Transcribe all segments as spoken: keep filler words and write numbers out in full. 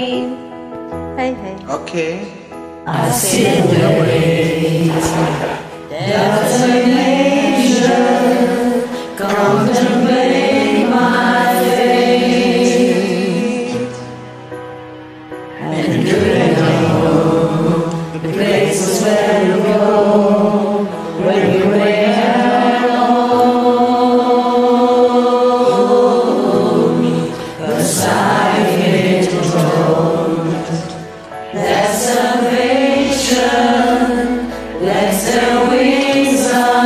Hey, hey. Okay. I still wait. There's an angel contemplating my fate, and do you know the places where you go when you wait alone? Beside it alone. That's salvation. Let's the wings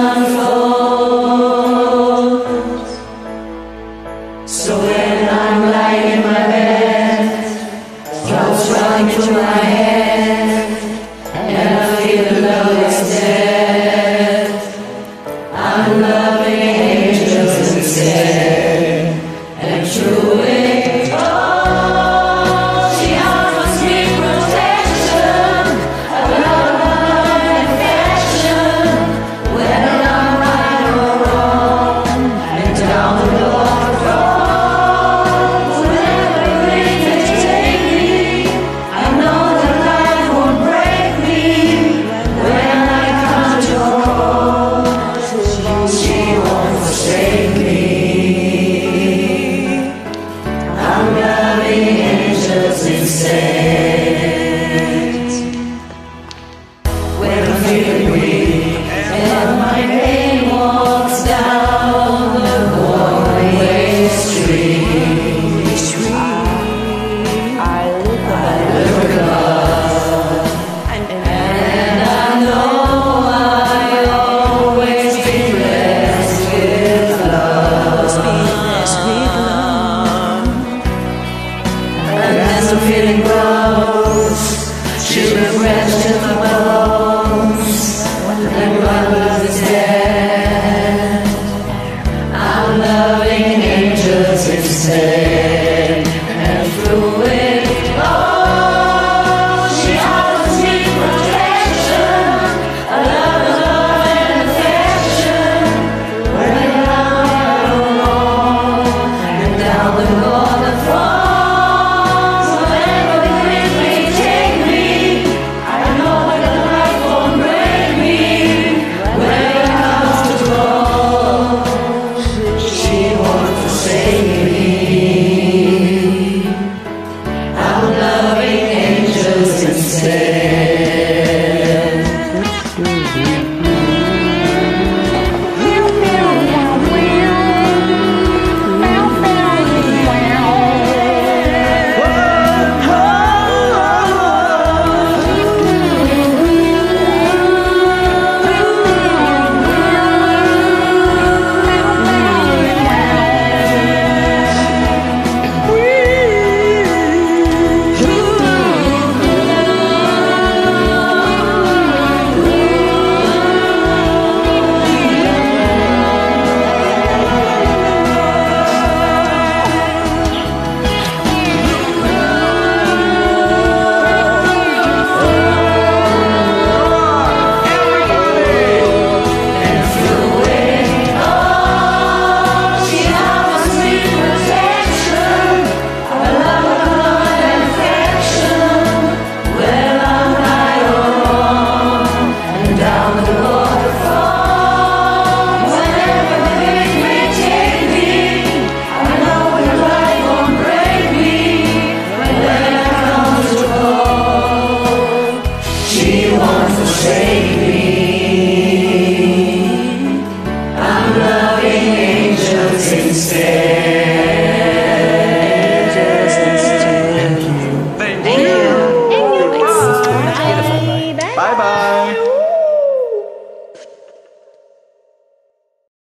unfold. So when I'm lying in my bed, thoughts running through my head, and I feel the love is dead, I'm loving angels instead, and through it all, she offers me protection, a love and affection, whether I'm right or wrong, and down the road falls, wherever it may take me, I know that life won't break me, when I come to call, she won't forsake me. I'm loving angels instead. When I'm feeling weak and my pain walks down the one-way street, I look up and I know I'll always be blessed with love. And as the feeling grows, she regrets to my bones, and my love is dead. I'm loving angels instead, and through it all, she offers me protection, a love, love and affection, when I'm right or wrong, and down the road that falls, wherever it may take me, I know that life won't break me, when it comes to gold, she won't forsake me. I'm loving angels instead. She won't forsake me. I'm loving angels instead.